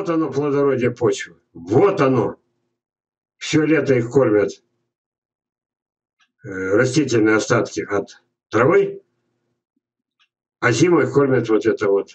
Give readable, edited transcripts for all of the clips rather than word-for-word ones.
Вот оно, плодородие почвы. Вот оно. Все лето их кормят растительные остатки от травы, а зимой их кормят вот это вот.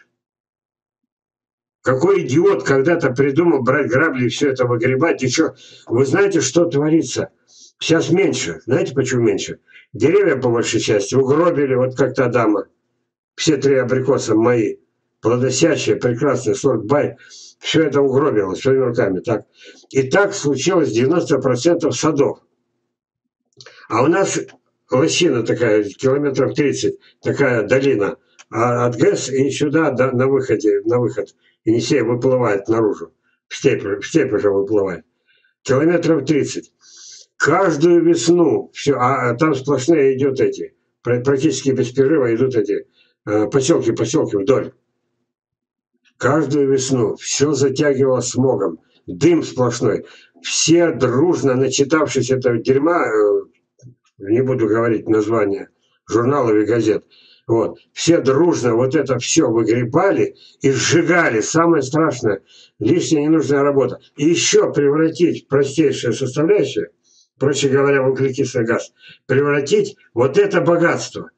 Какой идиот когда-то придумал брать грабли и все это выгребать? И что? Вы знаете, что творится? Сейчас меньше. Знаете, почему меньше? Деревья, по большей части, угробили, вот как та дама. Все 3 абрикоса мои, плодосящие, прекрасный сорт бай. Все это угробило своими руками. Так. И так случилось 90% садов. А у нас лощина такая, километров 30, такая долина. А от ГЭС и сюда на выход Енисей выплывает наружу. В степь уже выплывает. Километров 30. Каждую весну, все, а там сплошные идут эти, практически без перерыва идут эти поселки вдоль. Каждую весну все затягивало смогом, дым сплошной. Все дружно, начитавшись этого дерьма, не буду говорить название журналов и газет, вот, все дружно вот это все выгребали и сжигали. Самое страшное, лишняя ненужная работа. И еще превратить простейшее составляющее, проще говоря, в углекислый газ, превратить вот это богатство.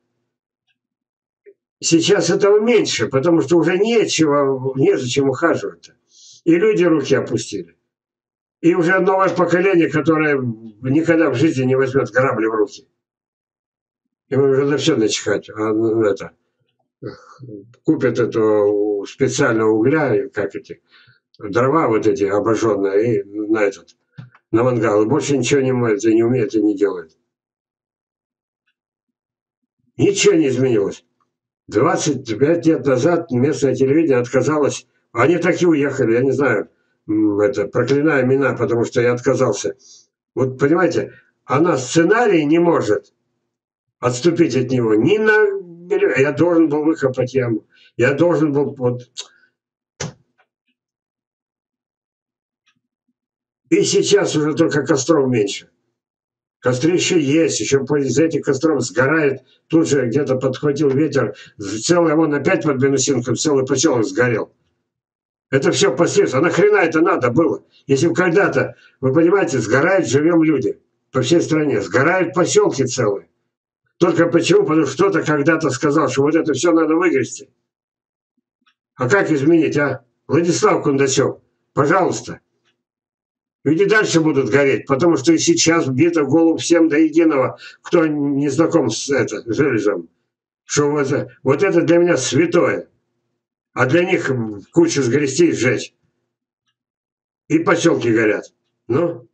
Сейчас этого меньше, потому что уже незачем ухаживать. И люди руки опустили. И уже новое поколение, которое никогда в жизни не возьмет грабли в руки. Ему уже на все начихать. Купят эту специального угля, как эти, дрова вот эти обожженные, и на мангал. И больше ничего не умеет и не делает. Ничего не изменилось. 25 лет назад местное телевидение отказалось. Они так и уехали, я не знаю, проклинаю имена, потому что я отказался. Вот понимаете, она сценарий не может отступить от него. Я должен был выкопать яму. Я должен был... Вот. И сейчас уже только костров меньше. Костры еще есть, еще из этих костров сгорает. Тут же где-то подхватил ветер. Целый, вон опять под Минусинком целый поселок сгорел. Это все последствия. А нахрена это надо было? Если бы когда-то, вы понимаете, сгорают, живем люди по всей стране. Сгорают поселки целые. Только почему? Потому что кто-то когда-то сказал, что вот это все надо выгрести. А как изменить, а? Владислав Кундачев, пожалуйста. Люди дальше будут гореть, потому что и сейчас бито в голову всем до единого, кто не знаком с железом, что вот это для меня святое, а для них кучу сгрести и сжечь. И поселки горят. Ну,